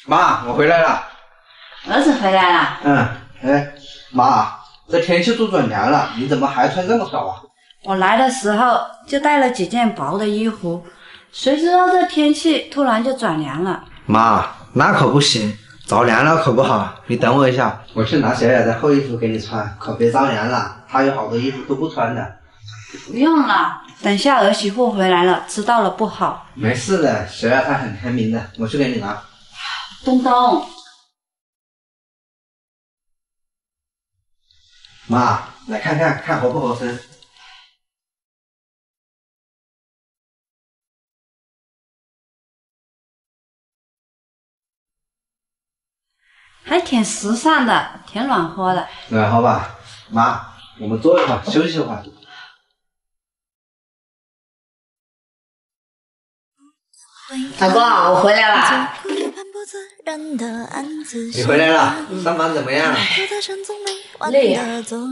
妈，我回来了。 儿子回来了。 妈，这天气都转凉了，你怎么还穿这么少啊？ 我来的时候就带了几件薄的衣服，谁知道这天气突然就转凉了。 妈，那可不行，着凉了可不好。你等我一下，我去拿小雅的厚衣服给你穿，可别着凉了。她有好多衣服都不穿的。 不用了，等下儿媳妇回来了，知道了不好。 没事的，小雅她很开明的，我去给你拿。 东东， 妈，来看看，看合不合身。 还挺时尚的，挺暖和的。 暖和吧？妈，我们坐一会儿，休息一会儿。 老公，我回来了。 你回来了，上班怎么样？ 累呀。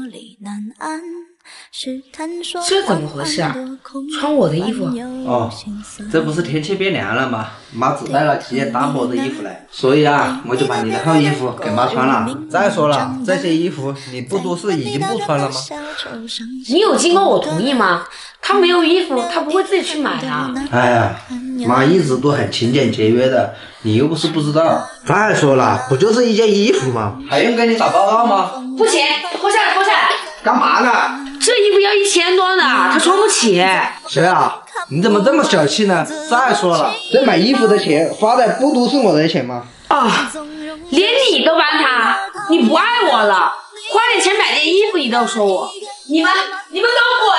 这怎么回事啊？穿我的衣服？ 哦，这不是天气变凉了吗？妈只带了几件单薄的衣服来，所以啊，我就把你的厚衣服给妈穿了。再说了，这些衣服你不都是已经不穿了吗？ 你有经过我同意吗？他没有衣服，他不会自己去买的。 哎呀，妈一直都很勤俭节约的，你又不是不知道。再说了，不就是一件衣服吗？还用跟你打报告吗？ 不行，脱下来，脱下来。 干嘛呢？ 这衣服要1000多呢，他穿不起。 谁啊？你怎么这么小气呢？再说了，这买衣服的钱花的不都是我的钱吗？ 啊，连你都帮他，你不爱我了，花点钱买件衣服你都说我，你们给我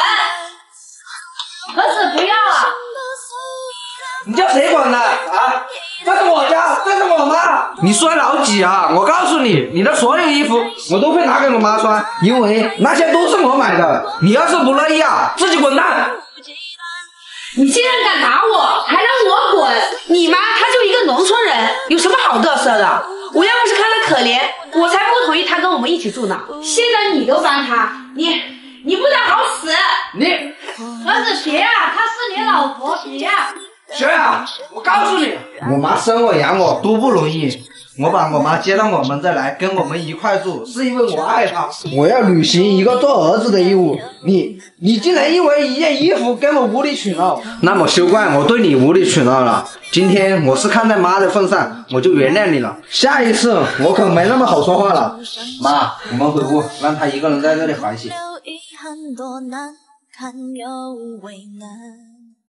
滚！ 儿子不要了。 你叫谁管呢？啊，这是我家，这是我妈。你算老几啊？我告诉你，你的所有衣服我都会拿给我妈穿，因为那些都是我买的。你要是不乐意啊，自己滚蛋！ 你竟然敢打我，还让我滚！你妈她就一个农村人，有什么好嘚瑟的？我要不是看她可怜，我才不同意她跟我们一起住呢。现在你都帮她，你不得好死！ 你儿子别啊，她是你老婆，别啊！ 小雅，我告诉你，我妈生我养我都不容易，我把我妈接到我们这来跟我们一块住，是因为我爱她，我要履行一个做儿子的义务。你竟然因为一件衣服跟我无理取闹，那么休怪我对你无理取闹了。今天我是看在妈的份上，我就原谅你了。下一次我可没那么好说话了。妈，我们回屋，让她一个人在这里缓息。 有遗憾多难堪又为难。